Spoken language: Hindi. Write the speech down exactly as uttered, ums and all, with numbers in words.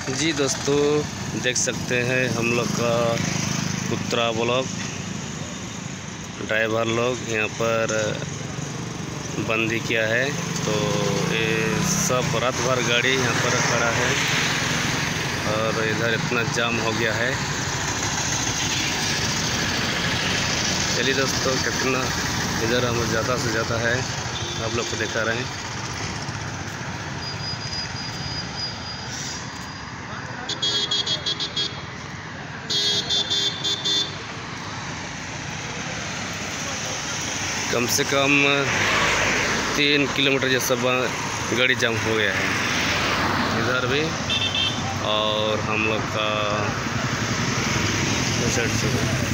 जी दोस्तों, देख सकते हैं हम लोग का उत्तरा ब्लॉक ड्राइवर लोग यहाँ पर बंदी किया है। तो ये सब रात भर गाड़ी यहाँ पर खड़ा है और इधर इतना जाम हो गया है। चलिए दोस्तों, कितना इधर हम ज़्यादा से ज़्यादा है आप लोग को दिखा रहे हैं। कम से कम तीन किलोमीटर जैसा गाड़ी जाम हो गया है इधर भी, और हम लोग का साइड से